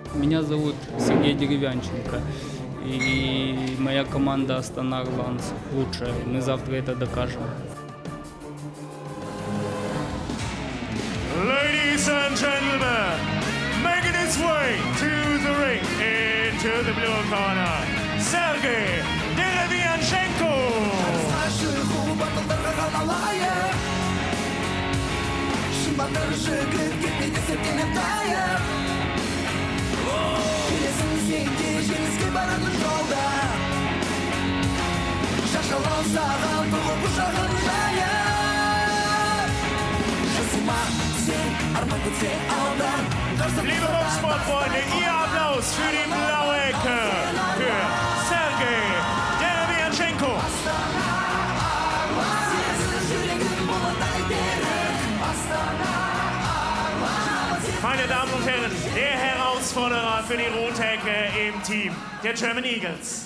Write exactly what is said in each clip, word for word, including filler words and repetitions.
Меня зовут Сергей Деревянченко, и моя команда Астана Орландс лучшая. Мы завтра это докажем. Ladies and gentlemen, making his way to the ring into the blue corner, Sergey Derevianchenko. Liebe Boxsportfreunde, Ihr Applaus für die blaue Ecke, für Sergey Derevianchenko. Meine Damen und Herren, der Herausforderer für die rote Ecke im Team der German Eagles.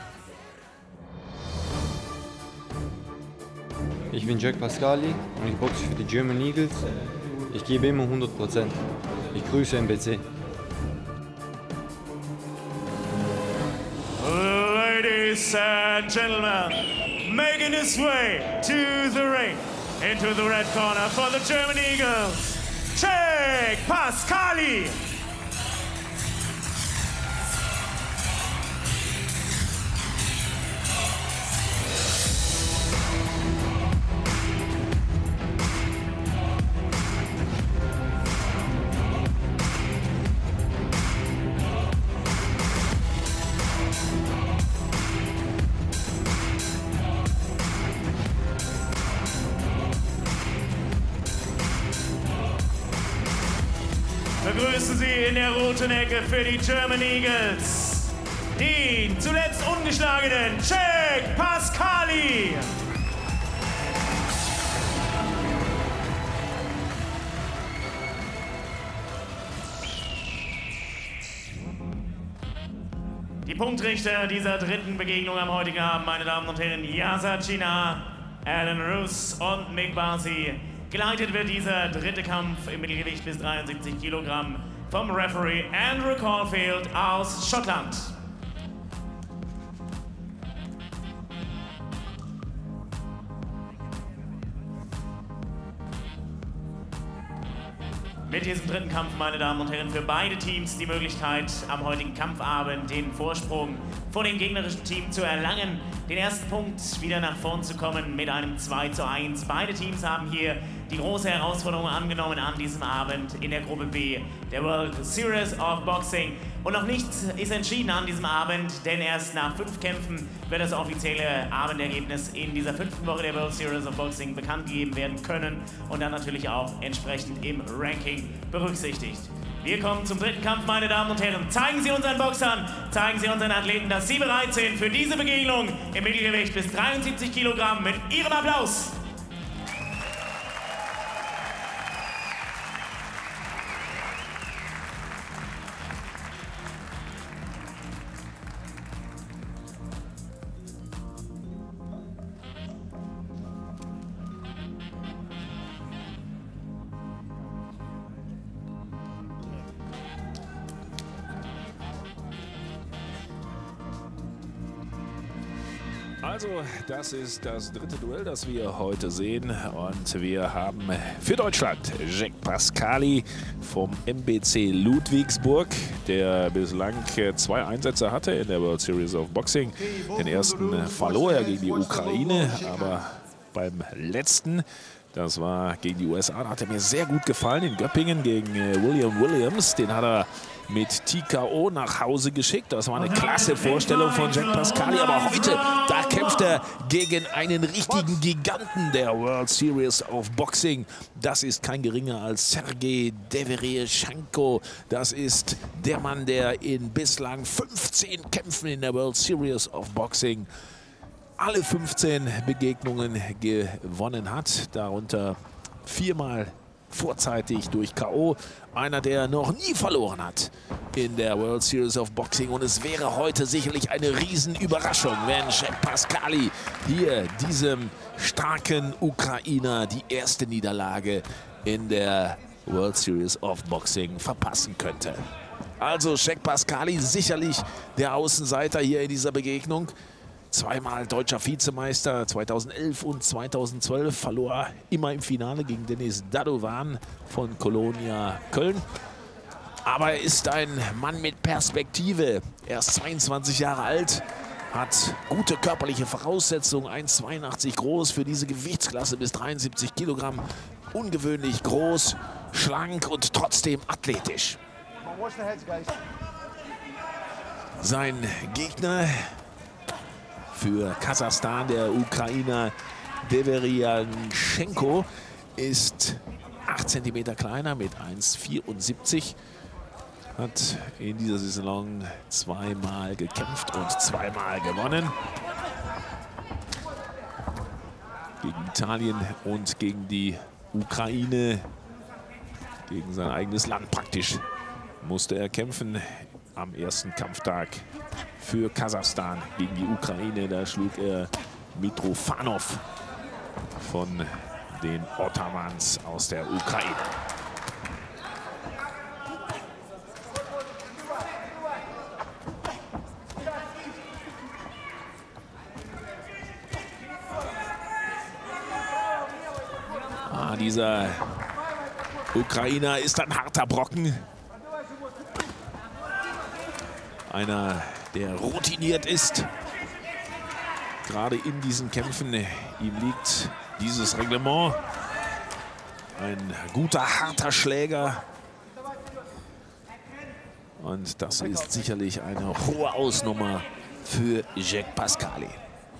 Ich bin Jack Pascali und ich boxe für die German Eagles. Ich gebe immer hundert Prozent. Ich grüße M B C. Ladies and gentlemen, making his way to the ring, into the red corner for the German Eagles, Jack Pascali. Begrüßen Sie in der roten Ecke für die German Eagles den zuletzt ungeschlagenen Jack Pascali. Die Punktrichter dieser dritten Begegnung am heutigen Abend, meine Damen und Herren, Yasser China, Alan Roos und Mick Barsi. Geleitet wird dieser dritte Kampf im Mittelgewicht bis dreiundsiebzig Kilogramm vom Referee Andrew Caulfield aus Schottland. Mit diesem dritten Kampf, meine Damen und Herren, für beide Teams die Möglichkeit, am heutigen Kampfabend den Vorsprung vor dem gegnerischen Team zu erlangen, den ersten Punkt wieder nach vorn zu kommen mit einem zwei zu eins. Beide Teams haben hier die große Herausforderung angenommen an diesem Abend in der Gruppe B der World Series of Boxing. Und noch nichts ist entschieden an diesem Abend, denn erst nach fünf Kämpfen wird das offizielle Abendergebnis in dieser fünften Woche der World Series of Boxing bekannt gegeben werden können und dann natürlich auch entsprechend im Ranking berücksichtigt. Wir kommen zum dritten Kampf, meine Damen und Herren. Zeigen Sie unseren Boxern, zeigen Sie unseren Athleten, dass Sie bereit sind für diese Begegnung im Mittelgewicht bis dreiundsiebzig Kilogramm mit Ihrem Applaus. Also, das ist das dritte Duell, das wir heute sehen. Und wir haben für Deutschland Jack Pascali vom M B C Ludwigsburg, der bislang zwei Einsätze hatte in der World Series of Boxing. Den ersten verlor er gegen die Ukraine, aber beim letzten, das war gegen die U S A, da hat er mir sehr gut gefallen in Göppingen gegen William Williams. Den hat er mit T K O nach Hause geschickt. Das war eine klasse Vorstellung von Jack Pascali. Aber heute, da kämpft er gegen einen richtigen Giganten der World Series of Boxing. Das ist kein geringer als Sergey Derevianchenko. Das ist der Mann, der in bislang fünfzehn Kämpfen in der World Series of Boxing alle fünfzehn Begegnungen gewonnen hat. Darunter viermal vorzeitig durch K O. Einer, der noch nie verloren hat in der World Series of Boxing. Und es wäre heute sicherlich eine Riesenüberraschung, wenn Jack Pascali hier diesem starken Ukrainer die erste Niederlage in der World Series of Boxing verpassen könnte. Also Jack Pascali sicherlich der Außenseiter hier in dieser Begegnung. Zweimal deutscher Vizemeister, zweitausendelf und zweitausendzwölf, verlor immer im Finale gegen Denis Dadovan von Kolonia Köln. Aber er ist ein Mann mit Perspektive. Er ist zweiundzwanzig Jahre alt, hat gute körperliche Voraussetzungen, eins Komma zweiundachtzig groß für diese Gewichtsklasse bis dreiundsiebzig Kilogramm. Ungewöhnlich groß, schlank und trotzdem athletisch. Sein Gegner für Kasachstan, der Ukrainer Deveryanchenko, ist acht Zentimeter kleiner mit eins Komma vierundsiebzig. Hat in dieser Saison zweimal gekämpft und zweimal gewonnen. Gegen Italien und gegen die Ukraine, gegen sein eigenes Land praktisch, musste er kämpfen am ersten Kampftag für Kasachstan gegen die Ukraine. Da schlug er Mitrofanov von den Ottomans aus der Ukraine. Ah, dieser Ukrainer ist ein harter Brocken. Einer, der routiniert ist. Gerade in diesen Kämpfen, ihm liegt dieses Reglement. Ein guter, harter Schläger. Und das ist sicherlich eine hohe Ausnummer für Jack Pascali.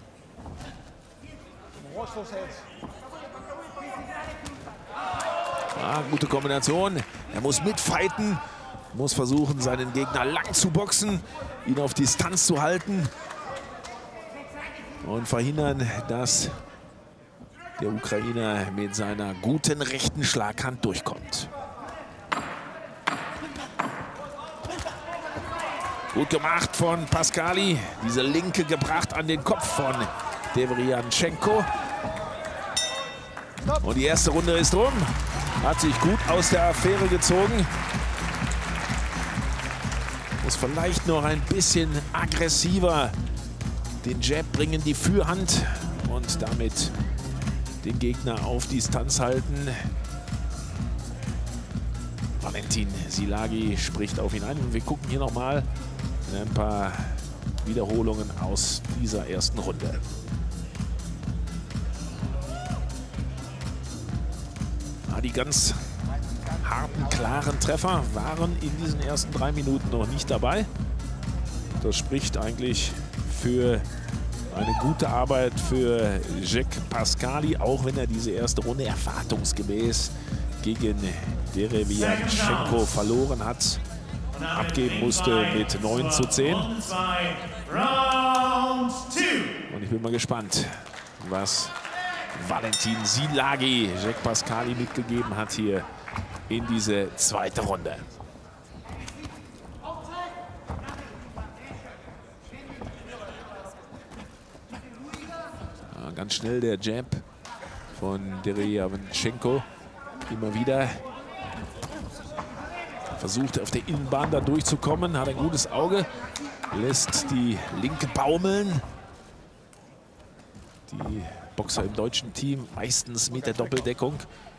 Ah, gute Kombination. Er muss mitfighten. Muss versuchen, seinen Gegner lang zu boxen, ihn auf Distanz zu halten und verhindern, dass der Ukrainer mit seiner guten rechten Schlaghand durchkommt. Gut gemacht von Pascali. Diese Linke gebracht an den Kopf von Deveryanchenko. Und die erste Runde ist rum. Hat sich gut aus der Affäre gezogen. Muss vielleicht noch ein bisschen aggressiver den Jab bringen, die Fürhand, und damit den Gegner auf Distanz halten. Valentin Silagi spricht auf ihn ein. Und wir gucken hier nochmal ein paar Wiederholungen aus dieser ersten Runde. Ah, die ganz harten, klaren Treffer waren in diesen ersten drei Minuten noch nicht dabei. Das spricht eigentlich für eine gute Arbeit für Jack Pascali, auch wenn er diese erste Runde erwartungsgemäß gegen Deveryanchenko verloren hat, abgeben musste mit neun zu zehn. Und ich bin mal gespannt, was Valentin Silagi Jack Pascali mitgegeben hat hier in diese zweite Runde. Ja, ganz schnell der Jab von Deveryanchenko. Immer wieder versucht auf der Innenbahn da durchzukommen, hat ein gutes Auge, lässt die Linke baumeln. Die Boxer im deutschen Team meistens mit der Doppeldeckung.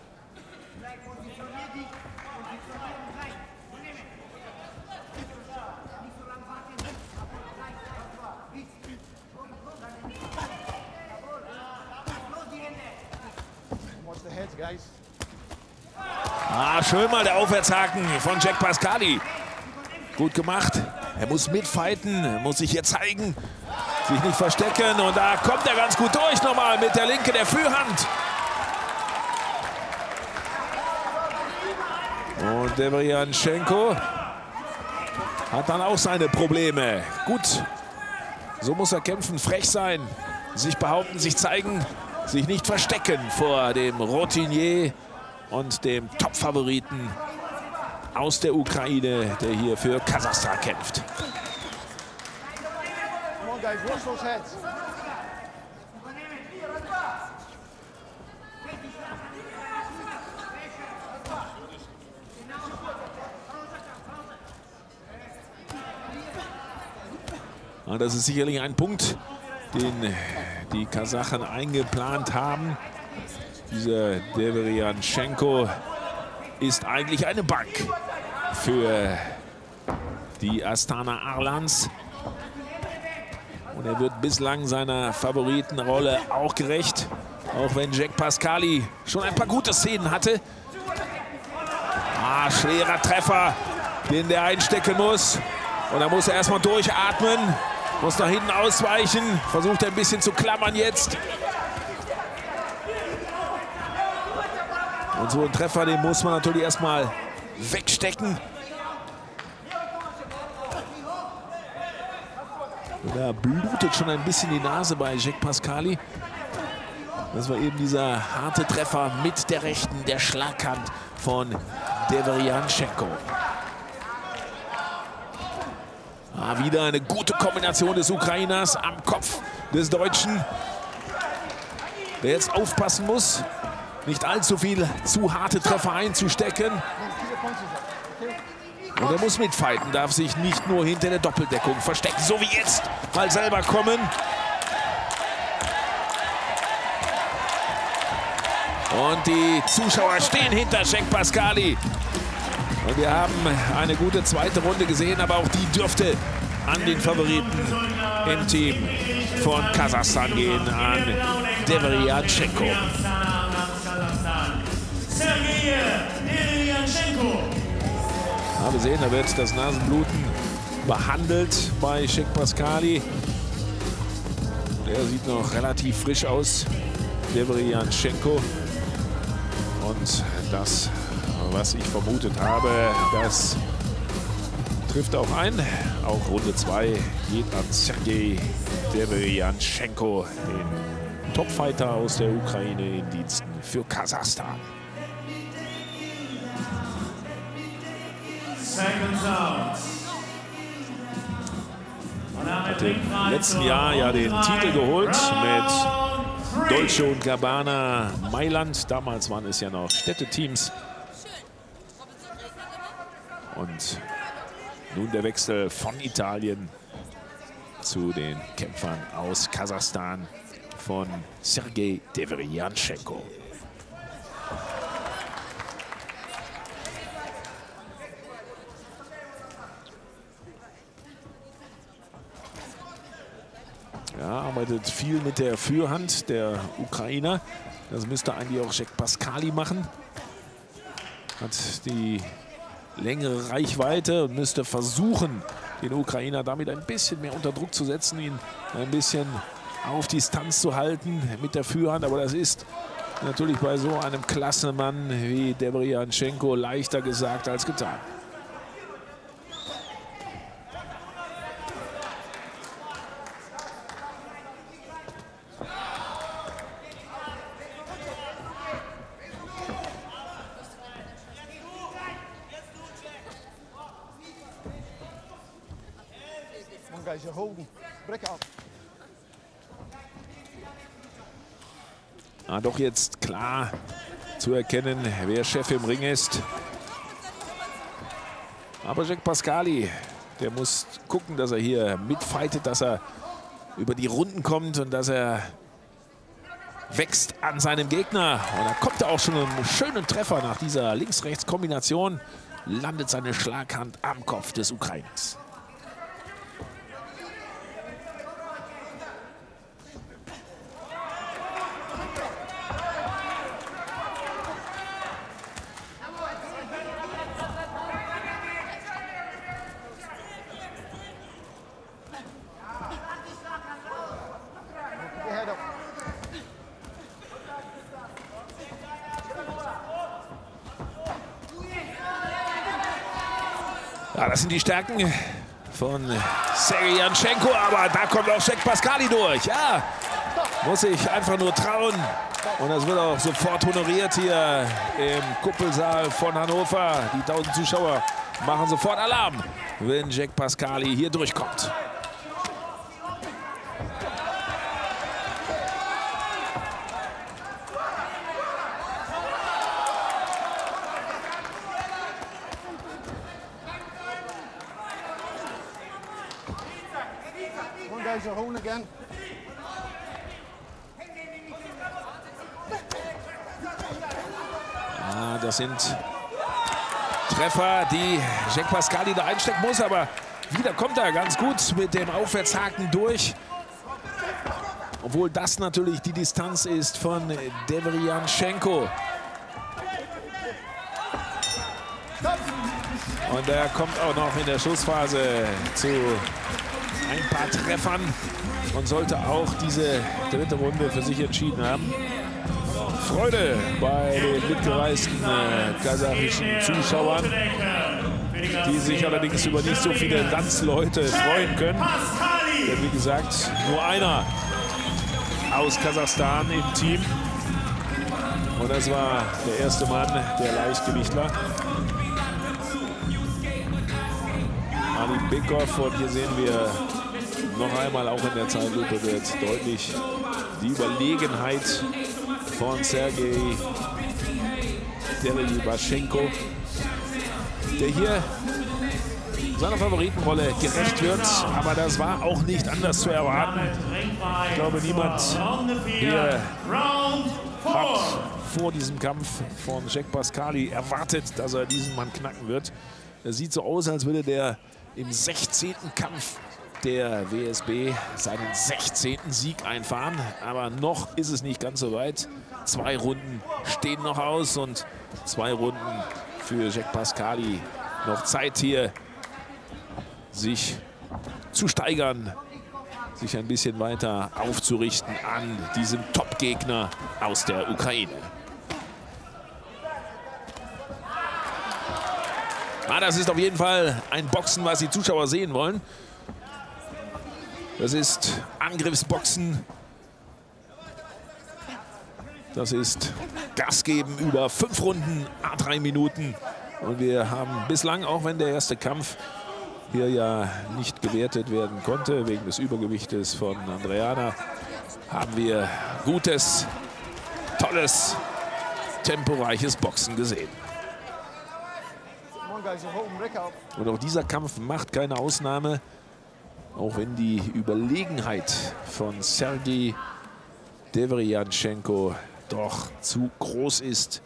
Ah, schön mal der Aufwärtshaken von Jack Pascali. Gut gemacht. Er muss mitfighten, er muss sich hier zeigen, sich nicht verstecken. Und da kommt er ganz gut durch nochmal mit der Linke, der Fürhand. Und Deveryanchenko hat dann auch seine Probleme. Gut, so muss er kämpfen, frech sein, sich behaupten, sich zeigen, sich nicht verstecken vor dem Routinier und dem Top-Favoriten aus der Ukraine, der hier für Kasachstan kämpft. Und das ist sicherlich ein Punkt, den die Kasachen eingeplant haben. Dieser Deveryanchenko ist eigentlich eine Bank für die Astana Arlans. Und er wird bislang seiner Favoritenrolle auch gerecht. Auch wenn Jack Pascali schon ein paar gute Szenen hatte. Ah, schwerer Treffer, den der einstecken muss. Und da muss er erstmal durchatmen. Muss nach hinten ausweichen. Versucht ein bisschen zu klammern jetzt. Und so ein Treffer, den muss man natürlich erstmal wegstecken. Und da blutet schon ein bisschen die Nase bei Jack Pascali. Das war eben dieser harte Treffer mit der rechten, der Schlaghand von Deveryanchenko. Ah, wieder eine gute Kombination des Ukrainers am Kopf des Deutschen, der jetzt aufpassen muss, nicht allzu viel zu harte Treffer einzustecken. Und er muss mitfighten, darf sich nicht nur hinter der Doppeldeckung verstecken, so wie jetzt, mal selber kommen. Und die Zuschauer stehen hinter Jack Pascali. Und wir haben eine gute zweite Runde gesehen, aber auch die dürfte an den Favoriten im Team von Kasachstan gehen, an Deveryanchenko. Ja, wir sehen, da wird das Nasenbluten behandelt bei Jack Pascali. Der sieht noch relativ frisch aus, Deveryanchenko. Und das, was ich vermutet habe, das trifft auch ein. Auch Runde zwei geht an Sergei Deveryanchenko, den Topfighter aus der Ukraine in Diensten für Kasachstan. Hat im letzten Jahr ja den Titel geholt mit Dolce und Gabbana Mailand. Damals waren es ja noch Städteteams. Und nun der Wechsel von Italien zu den Kämpfern aus Kasachstan von Sergei Deveryanchenko. Ja, arbeitet viel mit der Fürhand der Ukrainer. Das müsste eigentlich auch Jack Pascali machen. Hat die längere Reichweite und müsste versuchen, den Ukrainer damit ein bisschen mehr unter Druck zu setzen, ihn ein bisschen auf Distanz zu halten mit der Fürhand. Aber das ist natürlich bei so einem Klassemann wie Deveryanchenko leichter gesagt als getan. Ah, doch jetzt klar zu erkennen, wer Chef im Ring ist. Aber Jack Pascali, der muss gucken, dass er hier mitfightet, dass er über die Runden kommt und dass er wächst an seinem Gegner. Und da kommt er auch schon einen schönen Treffer nach dieser Links-Rechts-Kombination. Landet seine Schlaghand am Kopf des Ukrainers. Ja, das sind die Stärken von Sergejanchenko, aber da kommt auch Jack Pascali durch. Ja, muss sich einfach nur trauen. Und das wird auch sofort honoriert hier im Kuppelsaal von Hannover. Die tausend Zuschauer machen sofort Alarm, wenn Jack Pascali hier durchkommt. guys are holding again. Ah, das sind Treffer, die Jack Pascali da einstecken muss, aber wieder kommt er ganz gut mit dem Aufwärtshaken durch. Obwohl das natürlich die Distanz ist von Deveryanchenko. Und er kommt auch noch in der Schlussphase zu ein paar Treffern und sollte auch diese dritte Runde für sich entschieden haben. Freude bei den mitgereisten äh, kasachischen Zuschauern, die sich allerdings über nicht so viele Landsleute freuen können. Denn wie gesagt, nur einer aus Kasachstan im Team. Und das war der erste Mann, der Leichtgewichtler. Ali Bekov, und hier sehen wir noch einmal, auch in der Zeitlupe wird deutlich die Überlegenheit von Sergei Derevaschenko, der hier seiner Favoritenrolle gerecht wird. Aber das war auch nicht anders zu erwarten. Ich glaube, niemand hier hat vor diesem Kampf von Jack Pascali erwartet, dass er diesen Mann knacken wird. Es sieht so aus, als würde der im sechzehnten Kampf der W S B seinen sechzehnten Sieg einfahren. Aber noch ist es nicht ganz so weit. Zwei Runden stehen noch aus und zwei Runden für Jack Pascali. Noch Zeit hier, sich zu steigern, sich ein bisschen weiter aufzurichten an diesem Top-Gegner aus der Ukraine. Ah, das ist auf jeden Fall ein Boxen, was die Zuschauer sehen wollen. Das ist Angriffsboxen. Das ist Gas geben über fünf Runden, à drei Minuten. Und wir haben bislang, auch wenn der erste Kampf hier ja nicht gewertet werden konnte, wegen des Übergewichtes von Andreana, haben wir gutes, tolles, temporeiches Boxen gesehen. Und auch dieser Kampf macht keine Ausnahme, auch wenn die Überlegenheit von Sergei Deveryanchenko doch zu groß ist.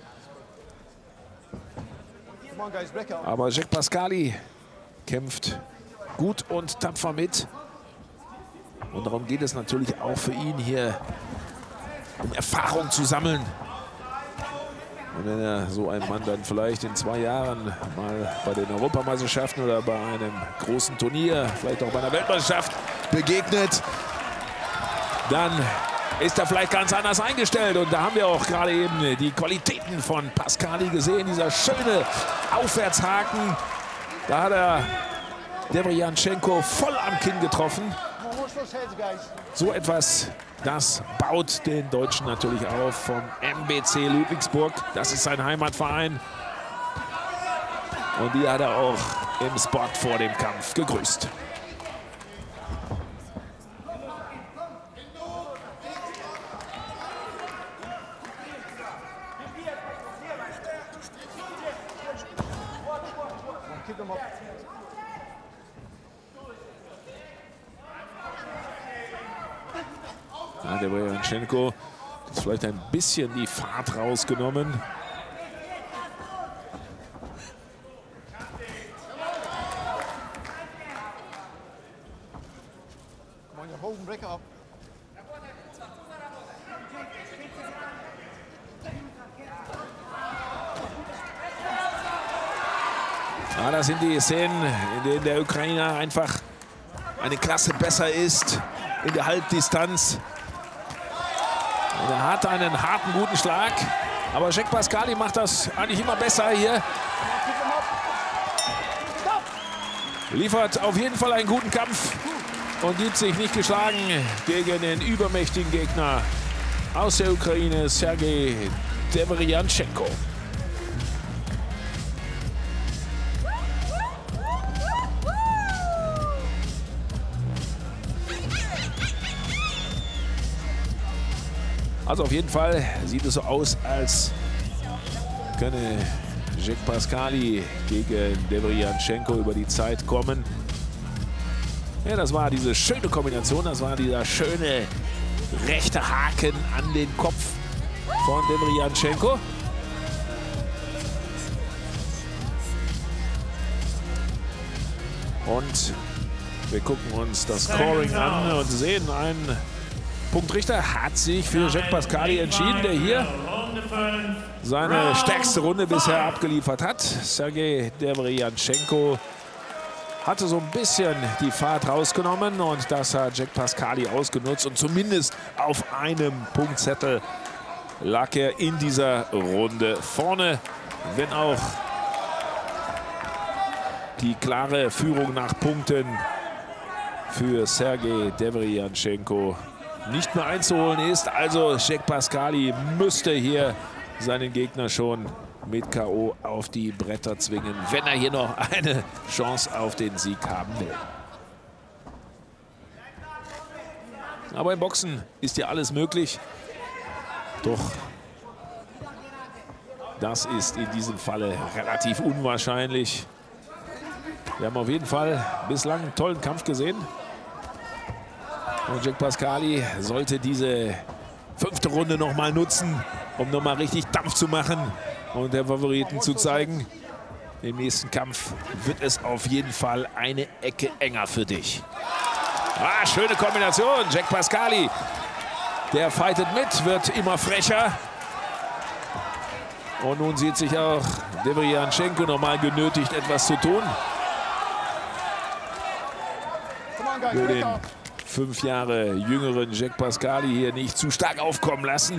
Aber Jack Pascali kämpft gut und tapfer mit. Und darum geht es natürlich auch für ihn hier, um Erfahrung zu sammeln. Und wenn er so einem Mann dann vielleicht in zwei Jahren mal bei den Europameisterschaften oder bei einem großen Turnier, vielleicht auch bei einer Weltmeisterschaft begegnet, dann ist er vielleicht ganz anders eingestellt. Und da haben wir auch gerade eben die Qualitäten von Pascali gesehen. Dieser schöne Aufwärtshaken. Da hat er Deveryanchenko voll am Kinn getroffen. So etwas, das baut den Deutschen natürlich auf vom M B C Ludwigsburg. Das ist sein Heimatverein. Und die hat er auch im Spot vor dem Kampf gegrüßt. Ja, der Deveryanchenko hat vielleicht ein bisschen die Fahrt rausgenommen. Ja, das sind die Szenen, in denen der Ukrainer einfach eine Klasse besser ist in der Halbdistanz. Und er hat einen harten, guten Schlag. Aber Jack Pascali macht das eigentlich immer besser hier. Liefert auf jeden Fall einen guten Kampf und gibt sich nicht geschlagen gegen den übermächtigen Gegner aus der Ukraine, Sergei Deveryanchenko. Also auf jeden Fall sieht es so aus, als könne Jack Pascali gegen Deveryanchenko über die Zeit kommen. Ja, das war diese schöne Kombination, das war dieser schöne rechte Haken an den Kopf von Devryanchenko. Und wir gucken uns das Scoring an und sehen, ein Punktrichter hat sich für Jack Pascali entschieden, der hier seine stärkste Runde bisher abgeliefert hat. Sergei Devryanchenko hatte so ein bisschen die Fahrt rausgenommen und das hat Jack Pascali ausgenutzt. Und zumindest auf einem Punktzettel lag er in dieser Runde vorne, wenn auch die klare Führung nach Punkten für Sergei Devryanchenko nicht mehr einzuholen ist. Also Jack Pascali müsste hier seinen Gegner schon mit K O auf die Bretter zwingen, wenn er hier noch eine Chance auf den Sieg haben will. Aber im Boxen ist ja alles möglich. Doch das ist in diesem Falle relativ unwahrscheinlich. Wir haben auf jeden Fall bislang einen tollen Kampf gesehen. Und Jack Pascali sollte diese fünfte Runde noch mal nutzen, um noch mal richtig Dampf zu machen und der Favoriten zu zeigen. Im nächsten Kampf wird es auf jeden Fall eine Ecke enger für dich. Ah, schöne Kombination. Jack Pascali, der fightet mit, wird immer frecher. Und nun sieht sich auch Devryanchenko noch mal genötigt, etwas zu tun. Für den fünf Jahre jüngeren Jack Pascali hier nicht zu stark aufkommen lassen.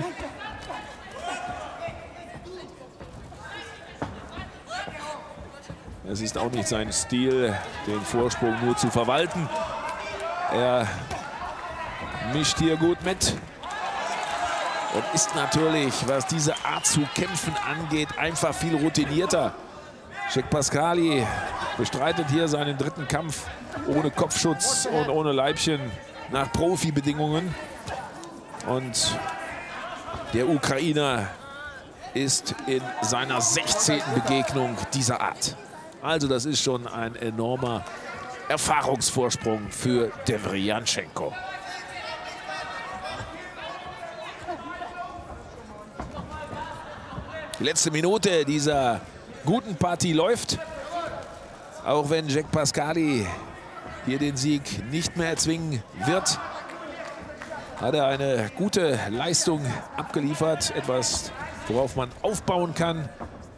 Es ist auch nicht sein Stil, den Vorsprung nur zu verwalten. Er mischt hier gut mit und ist natürlich, was diese Art zu kämpfen angeht, einfach viel routinierter. Jack Pascali bestreitet hier seinen dritten Kampf ohne Kopfschutz und ohne Leibchen nach Profibedingungen. Und der Ukrainer ist in seiner sechzehnten Begegnung dieser Art. Also das ist schon ein enormer Erfahrungsvorsprung für Devryanchenko. Die letzte Minute dieser guten Partie läuft. Auch wenn Jack Pascali hier den Sieg nicht mehr erzwingen wird, hat er eine gute Leistung abgeliefert. Etwas, worauf man aufbauen kann.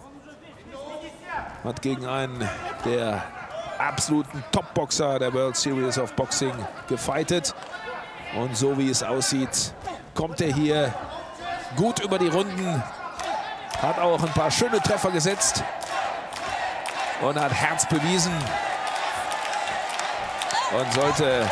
Hat gegen einen der absoluten Top-Boxer der World Series of Boxing gefightet. Und so wie es aussieht, kommt er hier gut über die Runden. Hat auch ein paar schöne Treffer gesetzt. Und hat Herz bewiesen. Und sollte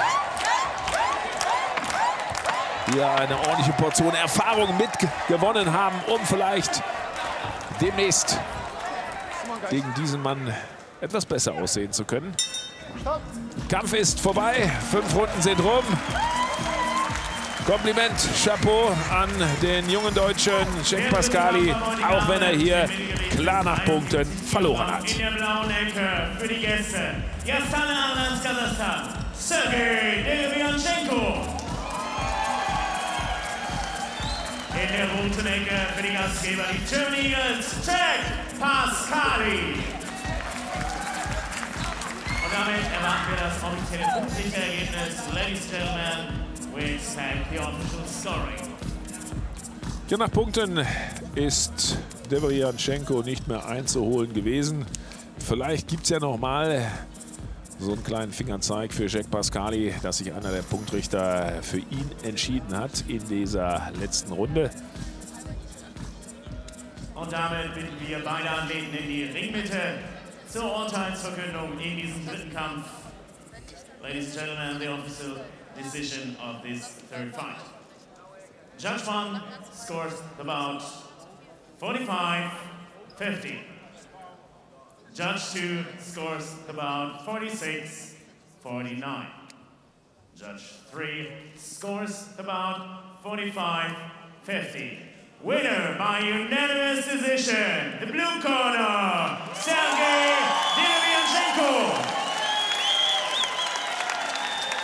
hier eine ordentliche Portion Erfahrung mitgewonnen haben, um vielleicht demnächst gegen diesen Mann etwas besser aussehen zu können. Kampf ist vorbei, fünf Runden sind rum. Kompliment, Chapeau an den jungen Deutschen Jack Pascali, auch wenn er hier klar nach Punkten verloren hat. In der blauen Ecke für die Gäste, Astana aus Kasachstan, Sergei Devryanchenko. In der roten Ecke für die Gastgeber, die German Eagles, Jack Pascali. Und damit erwarten wir das offizielle Punktrichterergebnis. Ladies and Gentlemen, we expect the official scoring. Ja, nach Punkten ist Devryanchenko nicht mehr einzuholen gewesen. Vielleicht gibt es ja noch mal so einen kleinen Fingerzeig für Jack Pascali, dass sich einer der Punktrichter für ihn entschieden hat in dieser letzten Runde. Und damit bitten wir beide Athleten in die Ringmitte zur Urteilsverkündung in diesem dritten Kampf. Ladies and gentlemen, the official decision of this third fight. Judge one scores the bout forty-five fifty. Judge two scores the bout forty-six forty-nine. Judge three scores the bout forty-five fifty. Winner by unanimous decision, the blue corner, Sergei Devryanchenko.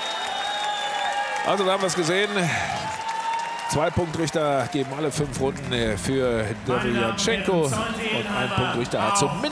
Also da haben wir es gesehen. Zwei Punktrichter geben alle fünf Runden für Deryatchenko und ein Punktrichter hat zumindest